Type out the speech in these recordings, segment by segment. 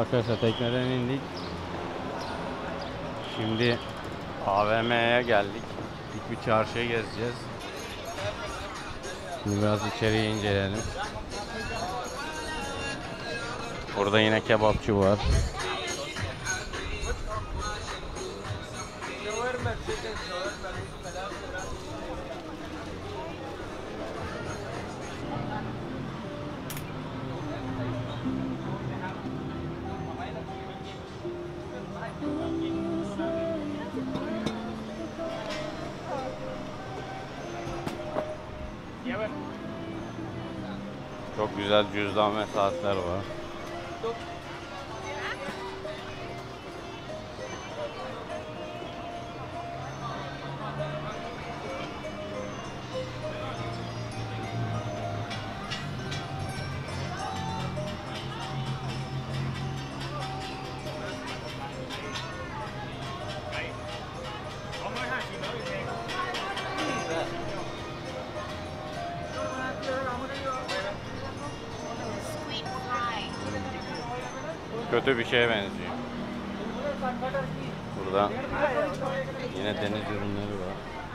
Arkadaşlar tekneden indik. Şimdi AVM'ye geldik. İlk bir çarşıya gezeceğiz. Şimdi biraz içeriye inceleyelim. Burada yine kebapçı var. Çok güzel cüzdan ve saatler var. Kötü bir şeye benziyor. Burada yine deniz ürünleri var.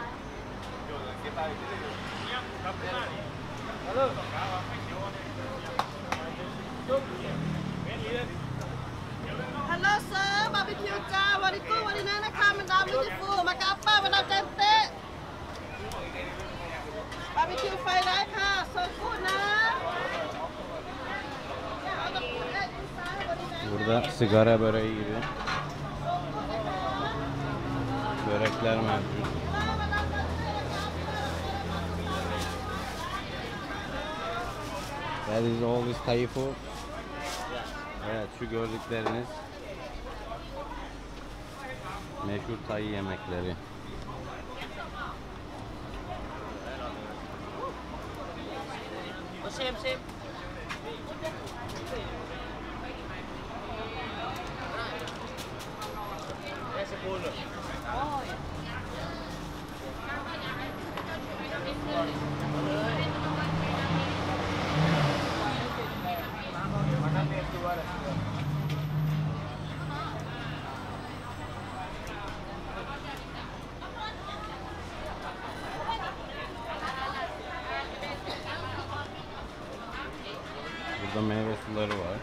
Hello sir, barbecue cha, wariku warina na kamen dam beautiful, makapa wana tente. Barbecue fried rice ha, so good na. Burada sigara böreği gibi börekler mevcut. That is all this Thai food. Evet, şu gördükleriniz meşhur Thai yemekleri. Same. Burada meyve suları var.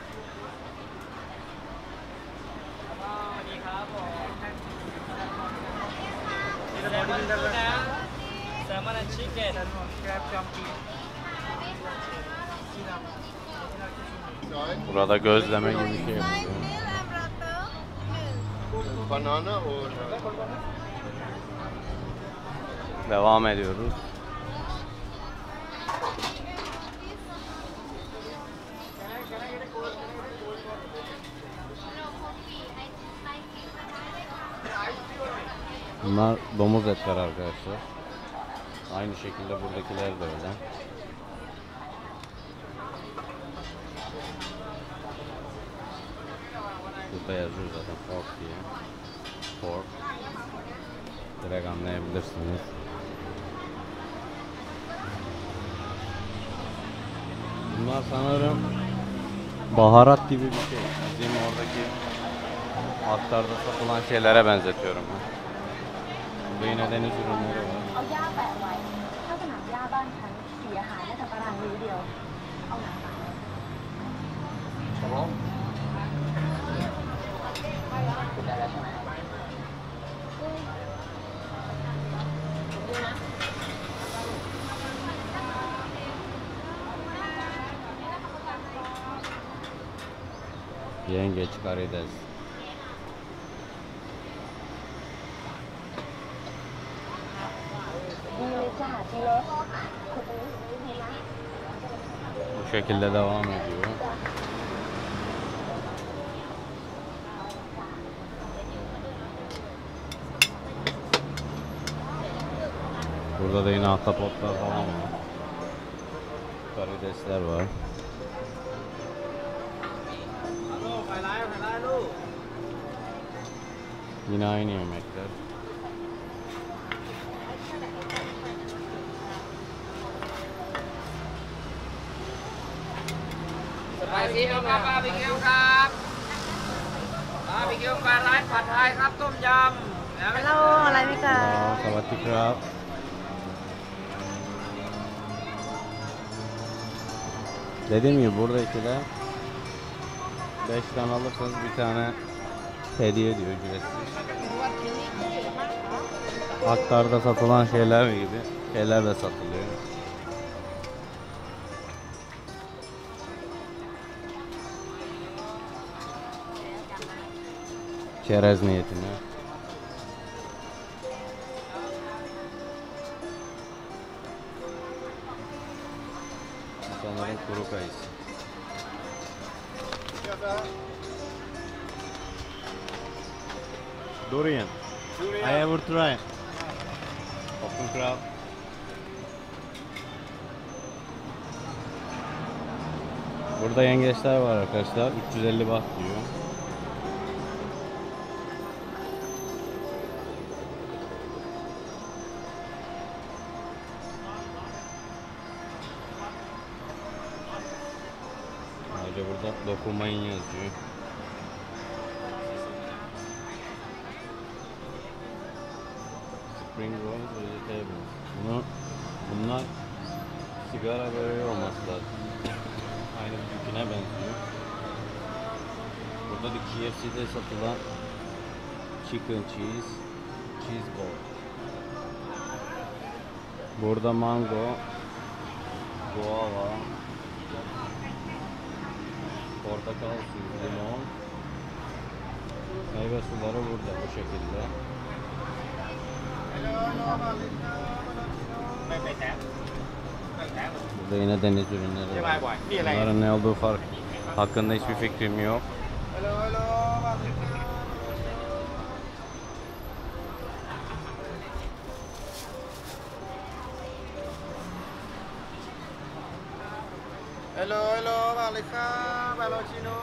Salmon and chicken. Burada gözleme gibi bir şey yapıyor. Banana or Devam ediyoruz. Bunlar domuz etler arkadaşlar. Aynı şekilde buradakiler de öyle. Burada yazıyor zaten pork diye. Pork. Direkt anlayabilirsiniz. Bunlar sanırım baharat gibi bir şey. Bizim oradaki hatlarda satılan şeylere benzetiyorum ben. Burada yine deniz ürünleri var. Tamam. Yengeç, karides. Bu şekilde devam ediyor. Burada da yine ahtapotlar falan var. Karidesler var. Yine aynı yemekler. บิคิวปลาร้าผัดไทยครับต้มยำฮัลโหลอะไรไหมคะสวัสดีครับ Dediğim gibi buradakiler 5 tane alırsanız bir tane hediye ediyor ücretsiz. Aktarda satılan şeyler gibi şeyler de satılıyor. Çerez niyetine. Sanırım kuru kayısı. Durian. I ever try. Open crab. Burada yengeçler var arkadaşlar. 350 baht diyor. Ayrıca burada dokunmayın yazıyor. Spring rolls vegetables. Bunlar sigara böreği olması lazım. Aynı bizimkine benziyor. Burada da KFC'de satılan chicken cheese ball. Burada mango, guava, portakal suyu, limon, meyve suları burada bu şekilde. Burada yine deniz ürünleri var. Bunların ne olduğu hakkında hiçbir fikrim yok. Hello, Malika, Balocino.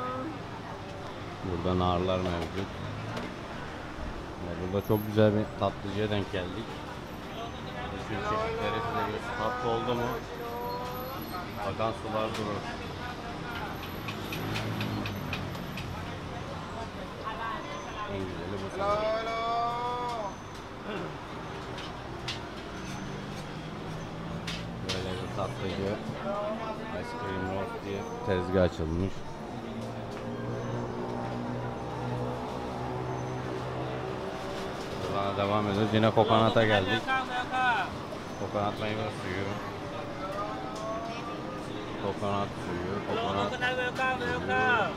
Burada narlar mevcut. Burada çok güzel bir tatlıcıya denk geldik. Bütün çeşitleri size göster. Tatlı oldu mu? Akan sular durur. En güzeli bu sanırım. Böyle bir tatlıcı. Ice cream roast diye tezgah açılmış. Buradan devam ediyoruz. Yine kokonata geldik. Kokonat meyve suyu. Kokonat suyu. Kokonat suyu.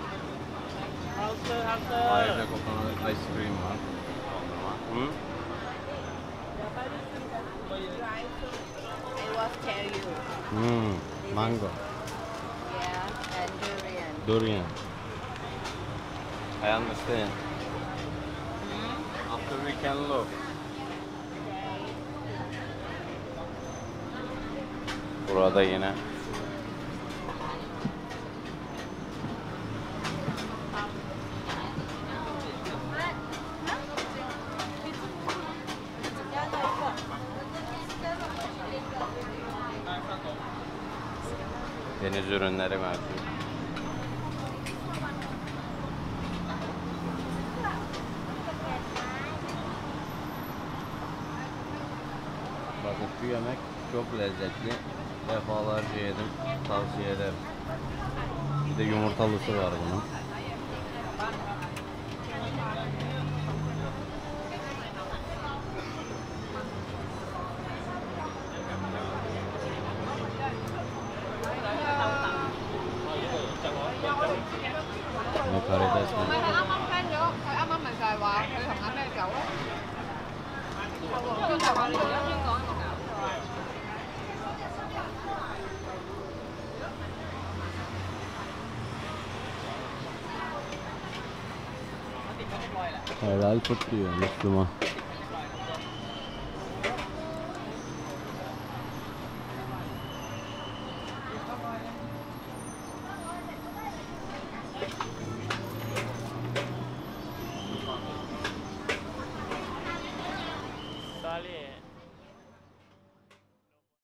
Ayrıca kokonat ice cream var. Hı? I was tell you. Mango. Yeah, and durian. Durian. I understand. After we can look. Burada yine deniz ürünleri mevcut. Bakın şu yemek çok lezzetli. Defalarca yedim. Tavsiye ederim. Bir de yumurtalısı var bunun. Ne karides mi? Mấy ấm ấm khác nữa, thôi ấm ấm mình xài vào, thôi thằng ấm đây cậu á. Chứ sao ăn được đó, chứ còn một cậu. Helal tut diyor Müslüman.